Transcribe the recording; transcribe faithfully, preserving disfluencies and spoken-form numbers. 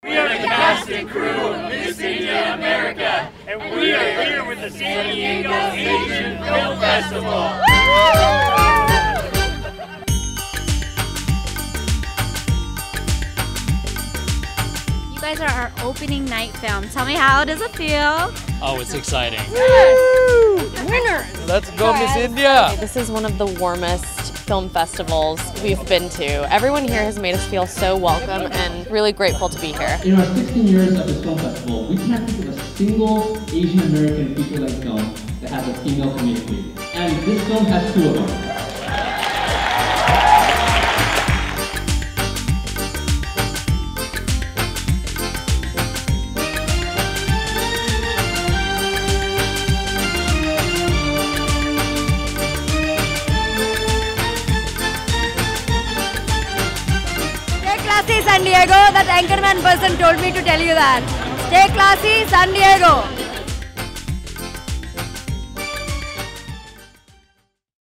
We are the cast and crew of Miss India America, and we are here with the San Diego Asian Film Festival. You guys are our opening night film. Tell me, how does it feel? Oh, it's exciting. Winners! Let's go, Miss India! This is one of the warmest film festivals we've been to. Everyone here has made us feel so welcome and really grateful to be here. In our sixteen years of this film festival, we can't think of a single Asian American feature-length film that has a female comedic lead. And this film has two of them. Stay classy, San Diego. That anchorman person told me to tell you that. Stay classy, San Diego.